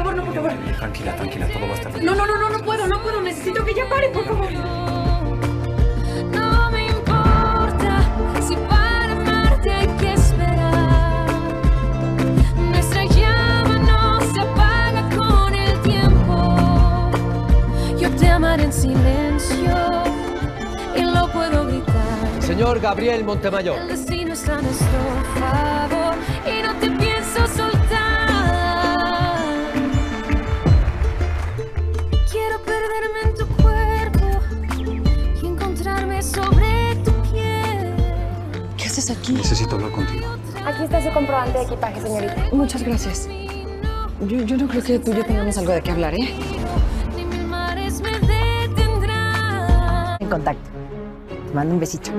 favor, no, por favor. Tranquila, tranquila, todo va a estar bien. No puedo. Necesito que ya pare, por favor. No me importa si para amarte hay que esperar. Nuestra llama no se apaga con el tiempo. Yo te amaré en silencio y lo puedo gritar. Señor Gabriel Montemayor. El destino está a nuestro favor y no te pienso soltar. Quiero perderme en tu cuerpo y encontrarme sobre tu piel. ¿Qué haces aquí? Necesito hablar contigo. Aquí está su comprobante de equipaje, señorita. Muchas gracias. Yo no creo que tú y yo tengamos algo de qué hablar, ¿eh? Ni mil mares me detendrán. En contacto. Te mando un besito.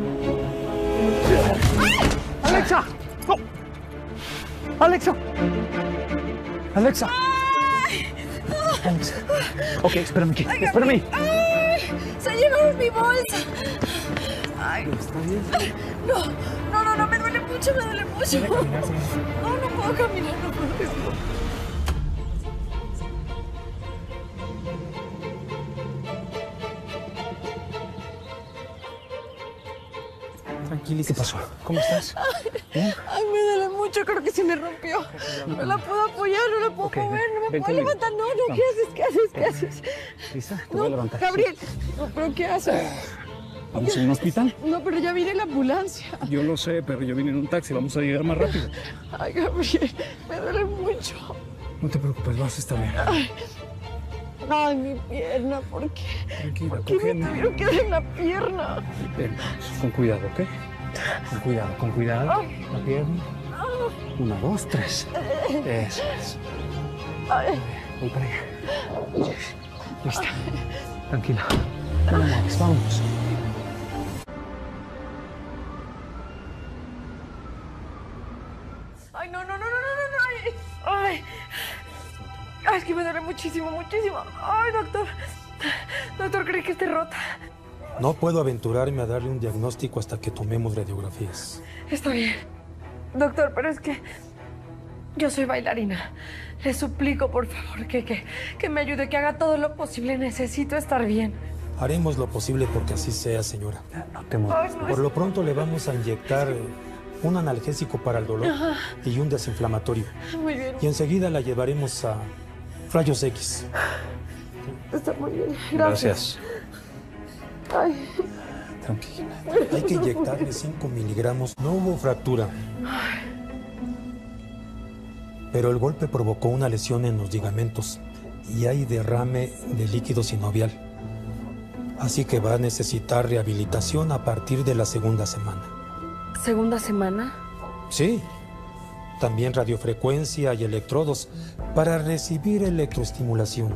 ¡Alexa! ¡No! ¡Alexa! ¡Alexa! Alexa. Ok, espérame aquí. Espérame. ¡Se llevaron mi bolsa! Ay. ¿Está bien? No, me duele mucho. No puedo caminar, no puedo. Tranquilízate. ¿Qué pasó? ¿Cómo estás? ¿Bien? Ay, me duele mucho, creo que se me rompió. No la puedo apoyar, no la puedo Ok, mover, no me ven puedo conmigo. levantar. No, Vamos. ¿qué haces? ¿Lista? Te voy a levantar. Gabriel, no, pero ¿qué haces? ¿Vamos a un hospital? No, pero ya viene la ambulancia. Yo lo sé, pero yo vine en un taxi. Vamos a llegar más rápido. Ay, Gabriel, me duele mucho. No te preocupes, vas a estar bien. Ay, mi pierna, ¿por qué? Tranquila, ¿Por qué confía me en mí. tuvieron que dar en la pierna? Ven, con cuidado, ¿ok? Con cuidado. La pierna. 1, 2, 3. Eso es. Ay, Voy para allá. Lista. Tranquila. Vámonos. ay, no. Ay, es que me duele muchísimo. Ay, doctor, ¿cree que esté rota? No puedo aventurarme a darle un diagnóstico hasta que tomemos radiografías. Está bien. Doctor, pero es que yo soy bailarina. Le suplico, por favor, que me ayude, que haga todo lo posible. Necesito estar bien. Haremos lo posible porque así sea, señora. No te muevas. Por lo pronto le vamos a inyectar un analgésico para el dolor y un desinflamatorio. Muy bien, Y enseguida la llevaremos a rayos X. está muy bien. Gracias. Ay, Tranquila. Hay que inyectarle 5 miligramos. No hubo fractura. Pero el golpe provocó una lesión en los ligamentos y hay derrame de líquido sinovial. Así que va a necesitar rehabilitación a partir de la segunda semana. ¿segunda semana? Sí, también radiofrecuencia y electrodos para recibir electroestimulación.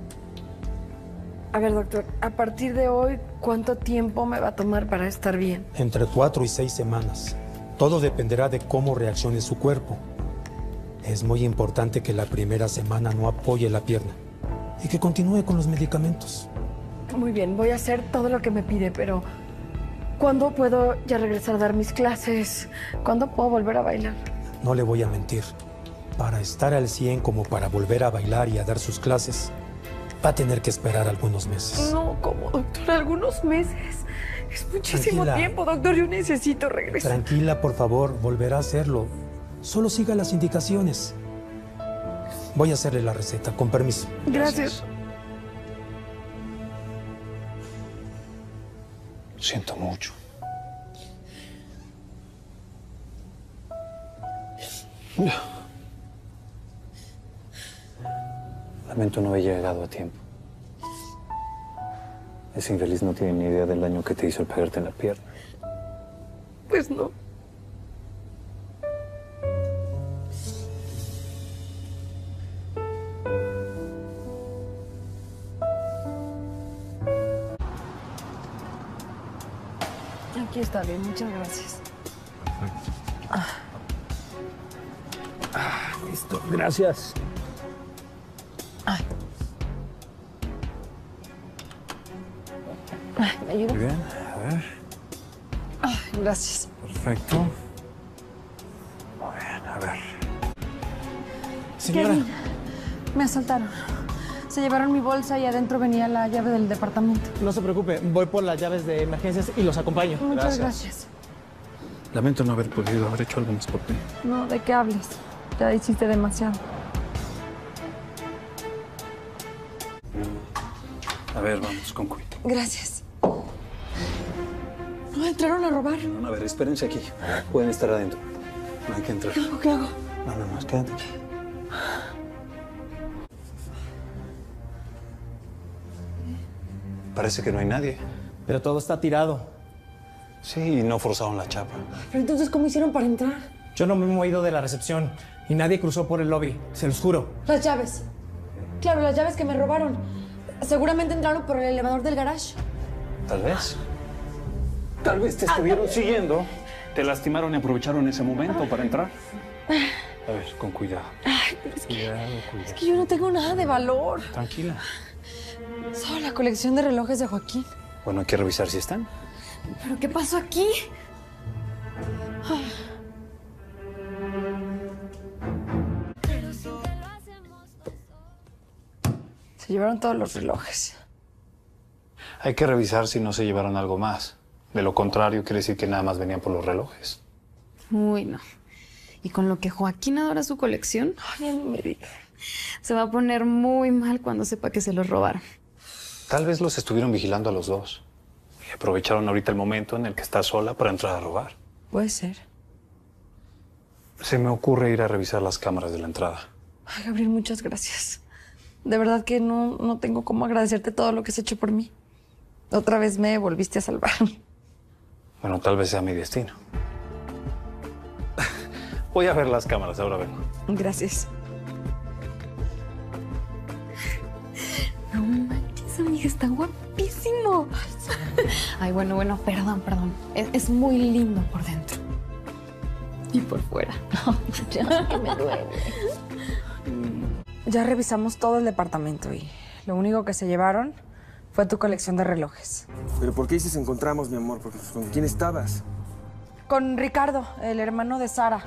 A ver, doctor, a partir de hoy, ¿cuánto tiempo me va a tomar para estar bien? Entre 4 y 6 semanas. Todo dependerá de cómo reaccione su cuerpo. Es muy importante que la primera semana no apoye la pierna y que continúe con los medicamentos. Muy bien, voy a hacer todo lo que me pide, pero ¿cuándo puedo ya regresar a dar mis clases? ¿Cuándo puedo volver a bailar? No le voy a mentir. Para estar al 100 como para volver a bailar y a dar sus clases, va a tener que esperar algunos meses. No, ¿cómo, doctor? ¿Algunos meses? Es muchísimo Tranquila. tiempo, doctor. Yo necesito regresar. Tranquila, por favor, volverá a hacerlo. Solo siga las indicaciones. Voy a hacerle la receta, con permiso. Gracias. Lo siento mucho. Lamento no haber llegado a tiempo. Ese infeliz no tiene ni idea del daño que te hizo el pegarte en la pierna. Pues no. Aquí está bien, muchas gracias. Listo, gracias. Ay, ¿me ayuda? Muy bien, a ver. Ay, gracias. Perfecto. Muy bien, a ver. Señora, Kevin. Me asaltaron. Se llevaron mi bolsa y adentro venía la llave del departamento. No se preocupe, voy por las llaves de emergencias y los acompaño. Muchas gracias. Lamento no haber podido haber hecho algo más por ti. No, ¿de qué hablas? Ya hiciste demasiado. A ver, vamos, con cuidado. Gracias. No, entraron a robar. A ver, espérense aquí. Pueden estar adentro. No hay que entrar. ¿Qué hago? No, quédate aquí. Parece que no hay nadie. Pero todo está tirado. Sí, y no forzaron la chapa. Pero entonces, ¿cómo hicieron para entrar? Yo no me he movido de la recepción y nadie cruzó por el lobby, se los juro. Las llaves. Claro, las llaves que me robaron. Seguramente entraron por el elevador del garage. Tal vez. Tal vez te estuvieron siguiendo. Te lastimaron y aprovecharon ese momento para entrar. A ver, con cuidado. Ay, pero es que, Cuidado. es que yo no tengo nada de valor. Tranquila. Solo la colección de relojes de Joaquín. Bueno, hay que revisar si están. ¿Pero qué pasó aquí? Se llevaron todos los relojes. Hay que revisar si no se llevaron algo más. De lo contrario, quiere decir que nada más venían por los relojes. Uy, no. Y con lo que Joaquín adora su colección, Ay, no me digas. se va a poner muy mal cuando sepa que se los robaron. Tal vez los estuvieron vigilando a los dos. Y aprovecharon ahorita el momento en el que está sola para entrar a robar. Puede ser. Se me ocurre ir a revisar las cámaras de la entrada. Ay, Gabriel, muchas gracias. De verdad que no tengo cómo agradecerte todo lo que has hecho por mí. Otra vez me volviste a salvar. Bueno, tal vez sea mi destino. Voy a ver las cámaras, ahora vengo. Gracias. No manches, amiga, está guapísimo. Ay, bueno, perdón. Es muy lindo por dentro. Y por fuera. Ya, que me duele. Ya revisamos todo el departamento y lo único que se llevaron fue tu colección de relojes. ¿Pero por qué dices encontramos, mi amor? Porque, ¿con quién estabas? Con Ricardo, el hermano de Sara.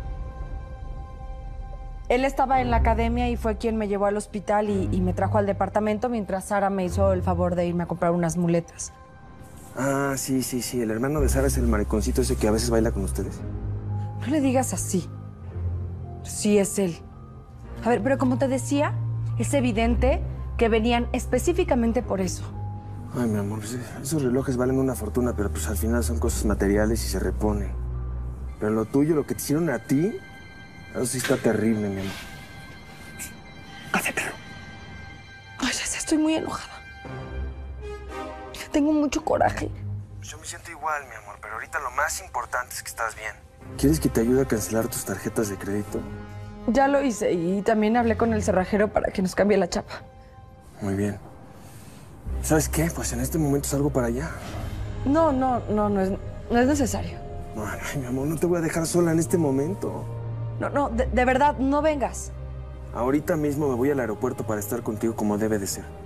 Él estaba en la academia y fue quien me llevó al hospital y me trajo al departamento mientras Sara me hizo el favor de irme a comprar unas muletas. Ah, sí. El hermano de Sara es el mariconcito ese que a veces baila con ustedes. No le digas así. Sí es él. A ver, pero como te decía, es evidente que venían específicamente por eso. Ay, mi amor, pues, esos relojes valen una fortuna, pero pues al final son cosas materiales y se reponen. Pero lo tuyo, lo que te hicieron a ti, eso sí está terrible, mi amor. Acéptalo. Ay, ya sé, estoy muy enojada. Tengo mucho coraje. Pues yo me siento igual, mi amor, pero ahorita lo más importante es que estás bien. ¿Quieres que te ayude a cancelar tus tarjetas de crédito? Ya lo hice y también hablé con el cerrajero para que nos cambie la chapa. Muy bien. ¿Sabes qué? Pues en este momento salgo para allá. No es necesario. Ay, mi amor, no te voy a dejar sola en este momento. No, de verdad, no vengas. Ahorita mismo me voy al aeropuerto para estar contigo como debe de ser.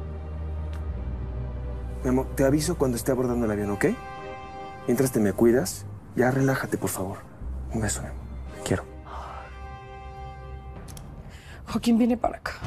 Mi amor, te aviso cuando esté abordando el avión, ¿ok? Mientras te me cuidas, ya relájate, por favor. Un beso, mi amor. Te quiero. Joaquín viene para acá.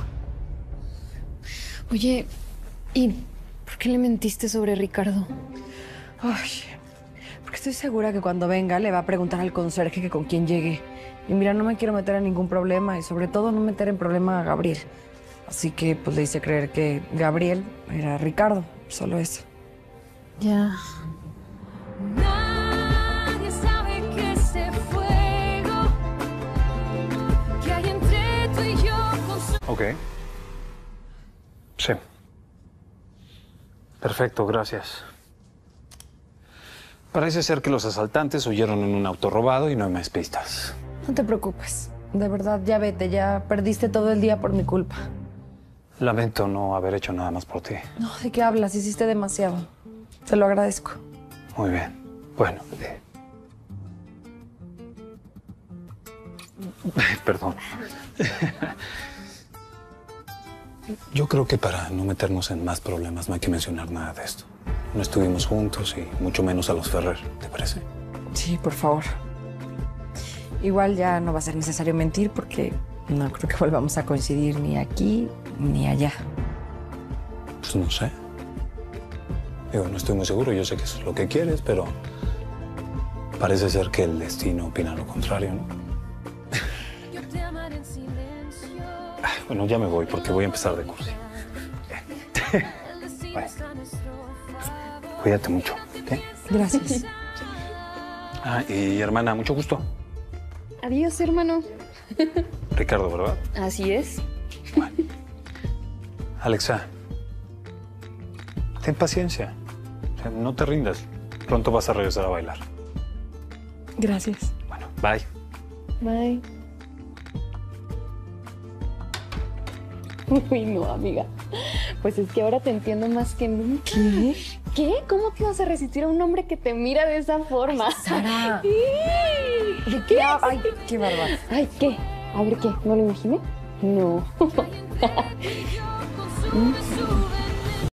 Oye, ¿y por qué le mentiste sobre Ricardo? Ay, porque estoy segura que cuando venga le va a preguntar al conserje que con quién llegue. Y mira, no me quiero meter en ningún problema y sobre todo no meter en problema a Gabriel. Así que pues le hice creer que Gabriel era Ricardo, solo eso. Ya. Nadie sabe que ese fuego que hay entre tú y yo Ok. Sí. Perfecto, gracias. Parece ser que los asaltantes huyeron en un auto robado y no hay más pistas. No te preocupes. De verdad, ya vete. Ya perdiste todo el día por mi culpa. Lamento no haber hecho nada más por ti. No, ¿de qué hablas? Hiciste demasiado. Te lo agradezco. Muy bien. Bueno. Perdón. Yo creo que para no meternos en más problemas no hay que mencionar nada de esto. No estuvimos juntos y mucho menos a los Ferrer, ¿te parece? Sí, por favor. Igual ya no va a ser necesario mentir porque no creo que volvamos a coincidir ni aquí ni allá. Pues no sé. Digo, no estoy muy seguro. Yo sé que es lo que quieres, pero parece ser que el destino opina lo contrario, ¿no? Bueno, ya me voy porque voy a empezar de curso. Bueno. Cuídate mucho, ¿ok? Gracias. Ah, y hermana, mucho gusto. Adiós, hermano. Ricardo, ¿verdad? Así es. Bueno. Alexa, ten paciencia. O sea, no te rindas. Pronto vas a regresar a bailar. Gracias. Bueno, bye. Bye. Uy, no, amiga. Pues es que ahora te entiendo más que nunca. ¿Qué? ¿Qué? ¿Cómo te vas a resistir a un hombre que te mira de esa forma? Sara. Sí. ¿De qué? Ay, qué bárbaro. Ay, ¿qué? A ver, ¿qué? ¿No lo imaginé? No. Su